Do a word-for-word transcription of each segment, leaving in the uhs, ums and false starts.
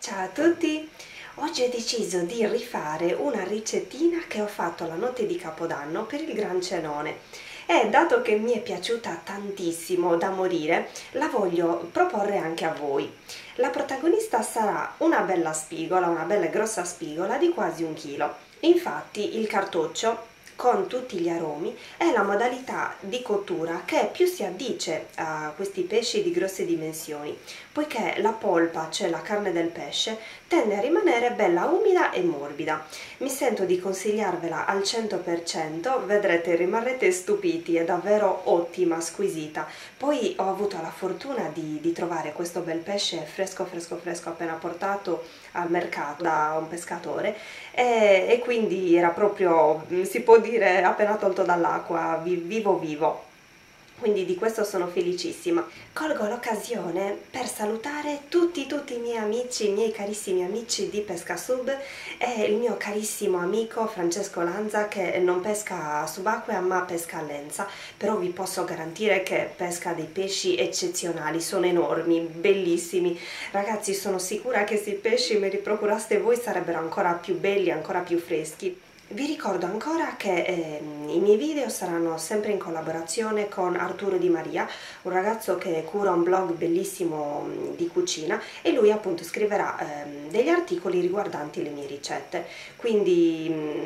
Ciao a tutti! Oggi ho deciso di rifare una ricettina che ho fatto la notte di Capodanno per il gran cenone e dato che mi è piaciuta tantissimo da morire, la voglio proporre anche a voi. La protagonista sarà una bella spigola, una bella e grossa spigola di quasi un chilo. Infatti il cartoccio con tutti gli aromi è la modalità di cottura che più si addice a questi pesci di grosse dimensioni, poiché la polpa, cioè la carne del pesce, tende a rimanere bella umida e morbida. Mi sento di consigliarvela al cento per cento, vedrete, rimarrete stupiti, è davvero ottima, squisita. Poi ho avuto la fortuna di, di trovare questo bel pesce fresco fresco fresco appena portato al mercato da un pescatore e, e quindi era proprio, si può dire, appena tolto dall'acqua, vivo vivo. Quindi di questo sono felicissima. Colgo l'occasione per salutare tutti tutti i miei amici, i miei carissimi amici di Pescasub e il mio carissimo amico Francesco Lanza che non pesca subacquea ma pesca a lenza, però vi posso garantire che pesca dei pesci eccezionali, sono enormi, bellissimi. Ragazzi, sono sicura che se i pesci me li procuraste voi sarebbero ancora più belli, ancora più freschi. Vi ricordo ancora che eh, i miei video saranno sempre in collaborazione con Arturo Di Maria, un ragazzo che cura un blog bellissimo mh, di cucina e lui appunto scriverà eh, degli articoli riguardanti le mie ricette, quindi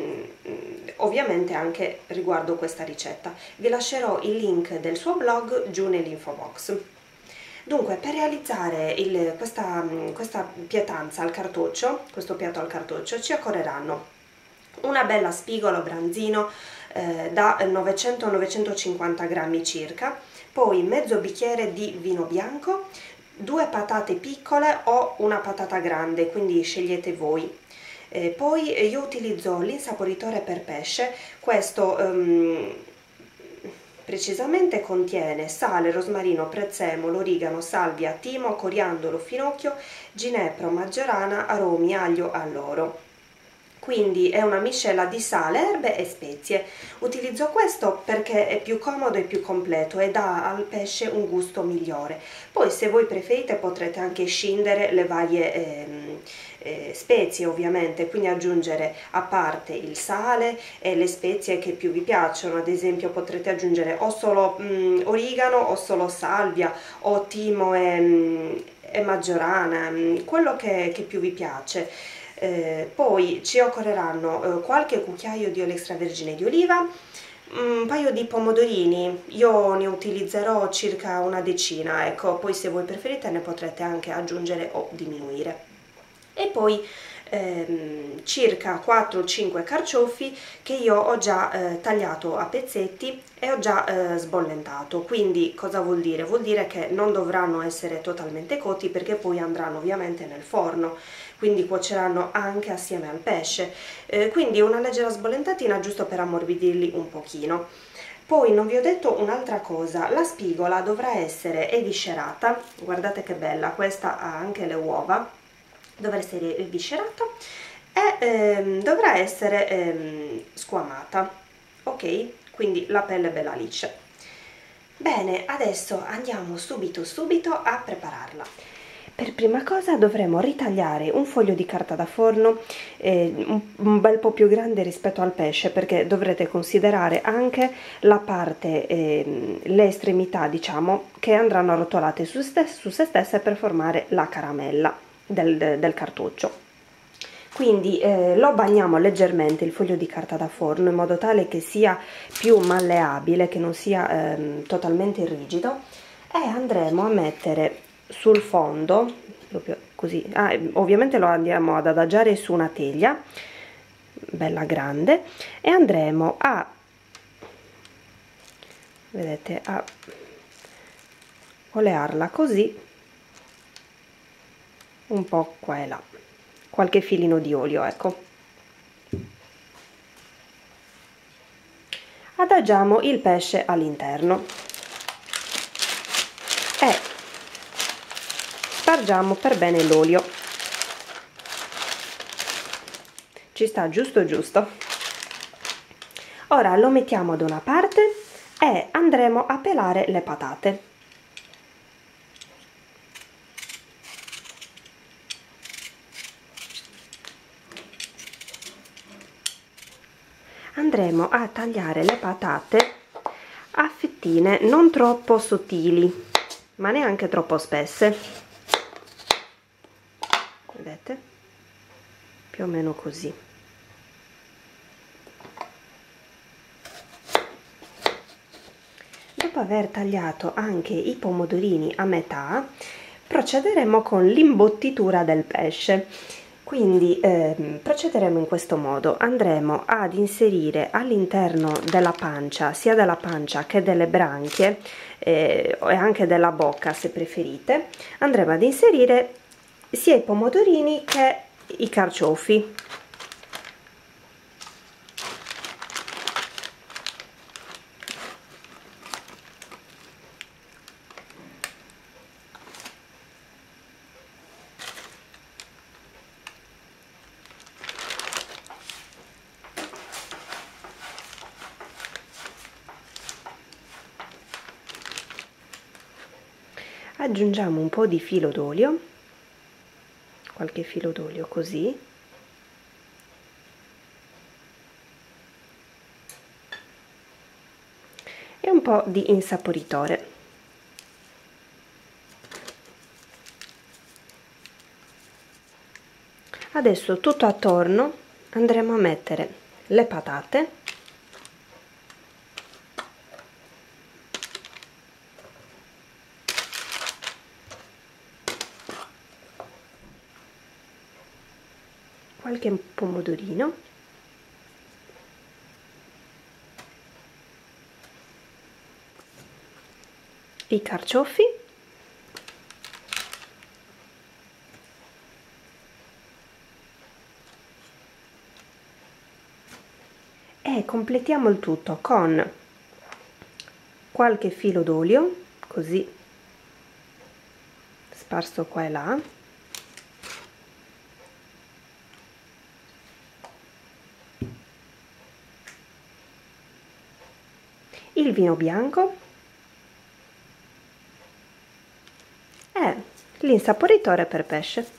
mh, ovviamente anche riguardo questa ricetta. Vi lascerò il link del suo blog giù nell'info box. Dunque, per realizzare il, questa, questa pietanza al cartoccio, questo piatto al cartoccio, ci occorreranno una bella spigola o branzino eh, da novecento novecentocinquanta grammi circa, poi mezzo bicchiere di vino bianco, due patate piccole o una patata grande, quindi scegliete voi. Eh, poi io utilizzo l'insaporitore per pesce, questo um, precisamente contiene sale, rosmarino, prezzemolo, origano, salvia, timo, coriandolo, finocchio, ginepro, maggiorana, aromi, aglio, alloro. Quindi è una miscela di sale, erbe e spezie. Utilizzo questo perché è più comodo e più completo e dà al pesce un gusto migliore. Poi se voi preferite potrete anche scindere le varie ehm, eh, spezie ovviamente, quindi aggiungere a parte il sale e le spezie che più vi piacciono. Ad esempio potrete aggiungere o solo mh, origano o solo salvia o timo e, mh, e maggiorana, mh, quello che, che più vi piace. Eh, poi ci occorreranno eh, qualche cucchiaio di olio extravergine di oliva, un paio di pomodorini, io ne utilizzerò circa una decina, ecco, poi se voi preferite ne potrete anche aggiungere o diminuire. E poi ehm, circa quattro cinque carciofi che io ho già eh, tagliato a pezzetti e ho già eh, sbollentato. Quindi cosa vuol dire? Vuol dire che non dovranno essere totalmente cotti perché poi andranno ovviamente nel forno, quindi cuoceranno anche assieme al pesce, eh, quindi una leggera sbollentatina giusto per ammorbidirli un pochino. Poi non vi ho detto un'altra cosa, la spigola dovrà essere eviscerata, guardate che bella, questa ha anche le uova, dovrà essere eviscerata e ehm, dovrà essere ehm, squamata, ok? Quindi la pelle bella liscia. Bene, adesso andiamo subito subito a prepararla. Per prima cosa dovremo ritagliare un foglio di carta da forno eh, un, un bel po' più grande rispetto al pesce, perché dovrete considerare anche la parte, eh, le estremità diciamo, che andranno arrotolate su, su se stesse per formare la caramella del, del cartoccio. Quindi eh, lo bagniamo leggermente il foglio di carta da forno in modo tale che sia più malleabile, che non sia eh, totalmente rigido, e andremo a mettere sul fondo, proprio così, ah, ovviamente lo andiamo ad adagiare su una teglia bella grande e andremo a, vedete, a olearla così un po' qua e là, qualche filino di olio, ecco. Adagiamo il pesce all'interno e spargiamo per bene l'olio, ci sta giusto giusto. Ora lo mettiamo da una parte e andremo a pelare le patate. andremo a tagliare le patate a fettine non troppo sottili, ma neanche troppo spesse. Vedete? Più o meno così. Dopo aver tagliato anche i pomodorini a metà, procederemo con l'imbottitura del pesce. Quindi eh, procederemo in questo modo: andremo ad inserire all'interno della pancia, sia della pancia che delle branchie eh, e anche della bocca se preferite, andremo ad inserire sia i pomodorini che i carciofi. Aggiungiamo un po' di filo d'olio, qualche filo d'olio così, e un po' di insaporitore. Adesso tutto attorno andremo a mettere le patate, qualche pomodorino, i carciofi e completiamo il tutto con qualche filo d'olio, così sparso qua e là, il vino bianco e l'insaporitore per pesce.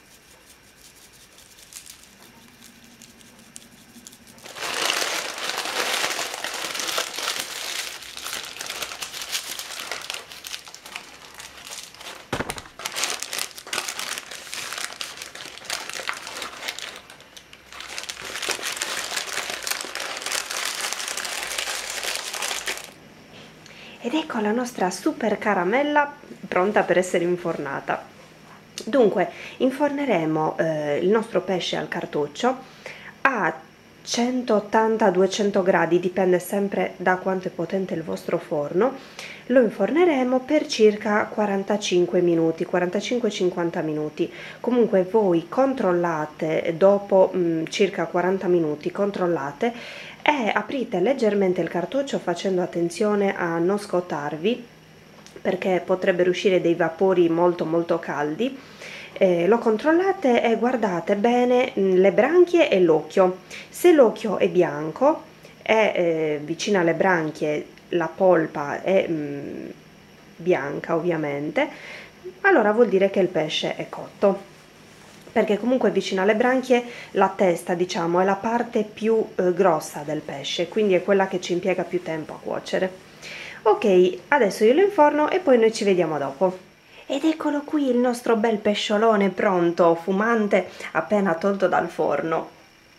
Ed ecco la nostra super caramella pronta per essere infornata. Dunque, inforneremo eh, il nostro pesce al cartoccio a centottanta duecento gradi, dipende sempre da quanto è potente il vostro forno. Lo inforneremo per circa quarantacinque minuti, quarantacinque cinquanta minuti. Comunque voi controllate dopo mh, circa quaranta minuti, controllate e aprite leggermente il cartoccio facendo attenzione a non scottarvi, perché potrebbero uscire dei vapori molto molto caldi. Eh, lo controllate e guardate bene le branchie e l'occhio. Se l'occhio è bianco e eh, vicino alle branchie la polpa è mh, bianca ovviamente, allora vuol dire che il pesce è cotto, perché comunque vicino alle branchie la testa, diciamo, è la parte più eh, grossa del pesce, quindi è quella che ci impiega più tempo a cuocere. Ok, adesso io lo inforno e poi noi ci vediamo dopo. Ed eccolo qui il nostro bel pesciolone pronto, fumante, appena tolto dal forno.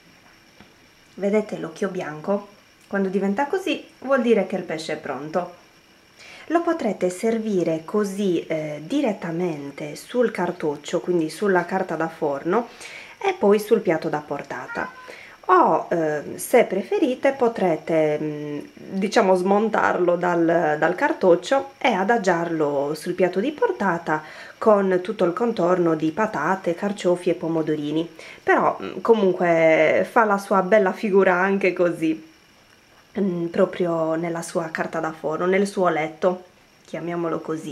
Vedete l'occhio bianco? Quando diventa così vuol dire che il pesce è pronto. Lo potrete servire così eh, direttamente sul cartoccio, quindi sulla carta da forno, e poi sul piatto da portata. O eh, se preferite potrete mh, diciamo smontarlo dal, dal cartoccio e adagiarlo sul piatto di portata con tutto il contorno di patate, carciofi e pomodorini. Però mh, comunque fa la sua bella figura anche così, proprio nella sua carta da forno, nel suo letto, chiamiamolo così.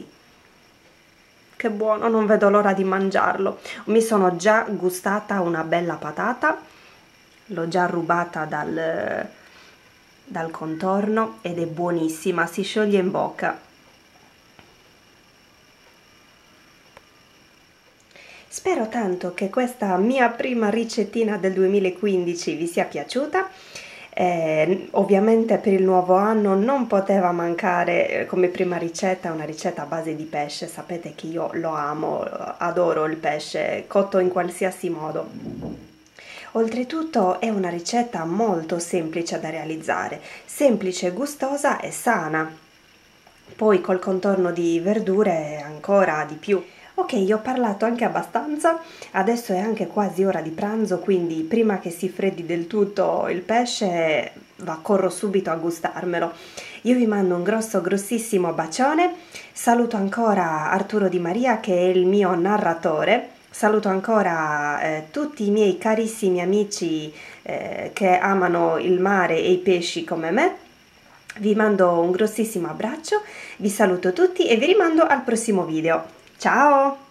Che buono, non vedo l'ora di mangiarlo. Mi sono già gustata una bella patata, l'ho già rubata dal, dal contorno ed è buonissima, si scioglie in bocca. Spero tanto che questa mia prima ricettina del duemilaquindici vi sia piaciuta. Eh, ovviamente per il nuovo anno non poteva mancare eh, come prima ricetta una ricetta a base di pesce. Sapete che io lo amo, adoro il pesce cotto in qualsiasi modo. Oltretutto è una ricetta molto semplice da realizzare, semplice, gustosa e sana. Poi col contorno di verdure ancora di più. Ok, io ho parlato anche abbastanza, adesso è anche quasi ora di pranzo, quindi prima che si freddi del tutto il pesce, va, corro subito a gustarmelo. Io vi mando un grosso, grossissimo bacione, saluto ancora Arturo Di Maria che è il mio narratore, saluto ancora eh, tutti i miei carissimi amici eh, che amano il mare e i pesci come me. Vi mando un grossissimo abbraccio, vi saluto tutti e vi rimando al prossimo video. Ciao!